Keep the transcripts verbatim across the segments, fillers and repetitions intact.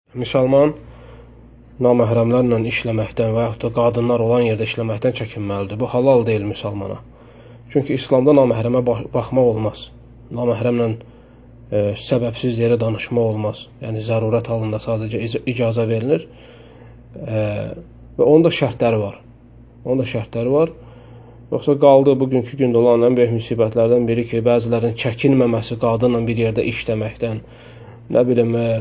Müsəlman naməhrəmlərlə işləməkdən və yaxud da qadınlar olan yerdə işləməkdən çəkinməlidir. Bu halal deyil müsəlmana. Çünki İslamda naməhrəmə baxmaq olmaz. Naməhrəmlə e, səbəbsiz yerə danışmaq olmaz. Yəni zərurət halında sadəcə icazə verilir. E, və onun da şərtləri var. Onun da şərtləri var. Yoxsa qaldı bugünkü gündə olan ən böyük müsibətlərdən biri ki, bəzilərinin çəkinməməsi qadınla bir yerdə işləməkdən, nə bilim, e,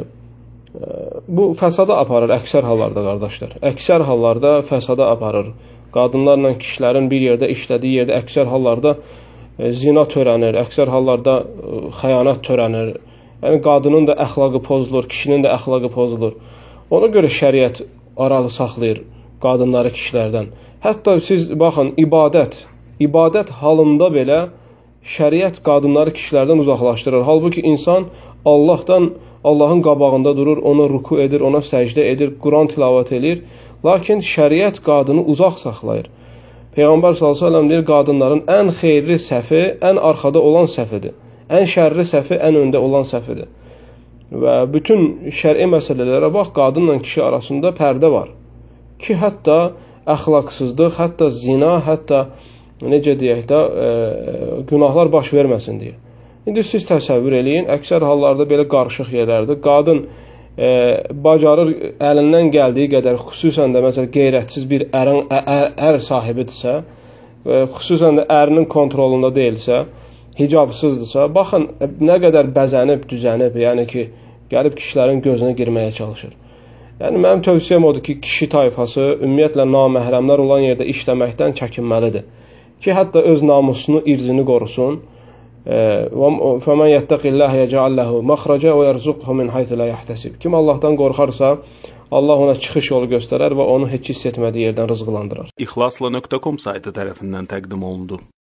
bu fəsada aparır əksər hallarda, qardaşlar. Əksər hallarda fəsada aparır. Qadınlarla kişilərin bir yerdə işlədiyi yerdə əksər hallarda e, zina törənir, əksər hallarda e, xəyanət törənir. Yəni qadının da əxlaqı pozulur, kişinin də əxlaqı pozulur. Ona görə şəriət aralı saxlayır qadınları kişilərdən. Hətta siz baxın, ibadət, ibadət halında belə şəriət qadınları kişilərdən uzaqlaşdırır. Halbuki insan Allahdan Allahın qabağında durur, ona ruku edir, ona səcdə edir, Quran tilavət edir. Lakin şəriət qadını uzaq saxlayır. Peyğəmbər sallallahu əleyhi və səlləm deyir, qadınların ən xeyirli səhvi ən arxada olan səhvidir. Ən şərri səhvi ən öndə olan səhvidir. Və bütün şər'i məsələlərə bax, qadınla kişi arasında pərdə var. Ki, hətta əxlaqsızlıq, hətta zina, hətta necə deyək də, e, günahlar baş verməsin deyə. İndi siz təsəvvür eləyin, əksər hallarda belə qarışıq yerlərdir. Qadın e, bacarır əlindən gəldiyi qədər, xüsusən də məsələn qeyrətsiz bir ərin, ə, ə, ər sahibidirsə, e, xüsusən də ərinin kontrolunda deyilsə, hicabsızdırsa, baxın nə qədər bəzənib, düzənib, yəni ki, gəlib kişilərin gözünə girməyə çalışır. Yəni mənim tövsiyəm odur ki, kişi tayfası ümumiyyətlə naməhrəmlər olan yerdə işləməkdən çəkinməlidir. Ki, hətta öz namusunu, irzini qorusun. فَمَنْ يَتَّقِ اللّٰهَ يَجْعَلْ لَهُ مَخْرَجًا وَيَرْزُقْهُ مِنْ حَيْثُ لَا يَحْتَسِبُ. Kim Allahdan qorxarsa, Allah ona çıxış yolu göstərər və onu heç hiss etmədiyi yerdən rızqlandırar. İxlasla nöqtə com saytı tərəfindən təqdim olundu.